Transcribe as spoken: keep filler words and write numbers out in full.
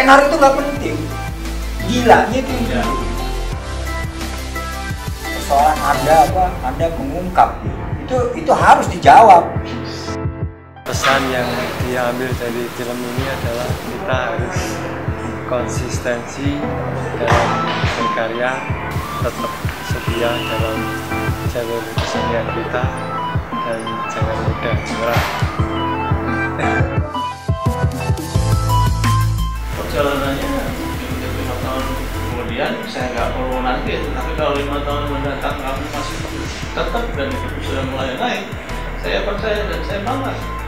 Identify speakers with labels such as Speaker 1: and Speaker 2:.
Speaker 1: tenar itu nggak penting, gilanya itu ya. Persoalan Anda apa, Anda mengungkap itu itu harus dijawab.
Speaker 2: Pesan yang diambil dari film ini adalah kita harus konsistensi dalam berkarya, tetap setia dalam jalur kesenian kita, dan jangan mudah menyerah.
Speaker 3: Perjalanannya lima tahun kemudian saya nggak perlu nanti, tapi kalau lima tahun mendatang kamu masih tetap dan itu sudah mulai naik, saya percaya dan saya bangga.